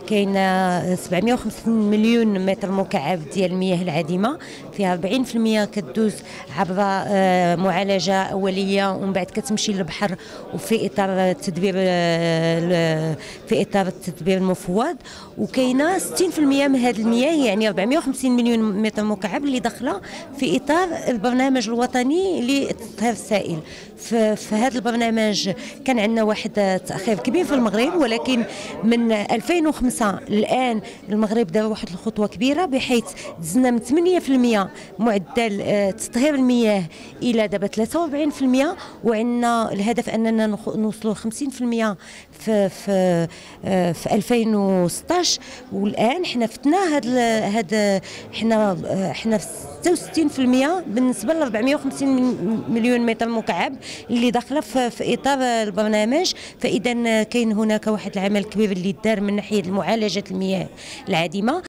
كاين 750 مليون متر مكعب ديال المياه العادمه، فيها 40% كدوز عبر معالجه اوليه ومن بعد كتمشي للبحر وفي اطار التدبير المفوض. وكاينه 60% من هذه المياه يعني 450 مليون متر مكعب اللي داخله في اطار البرنامج الوطني للتطهير السائل. في هذا البرنامج كان عندنا واحد تاخير كبير في المغرب، ولكن من 2005 الان المغرب دار واحد الخطوه كبيره بحيث دزنا من 8% معدل تطهير المياه الى دابا 43%، وعندنا الهدف اننا نوصلوا 50% في 2016. والان حنا فتنا هذا حنا في 66% بالنسبه ل 450 مليون متر مكعب اللي داخله في اطار البرنامج. فاذا كاين هناك واحد العمل كبير اللي دار من ناحيه معالجه المياه العادمه.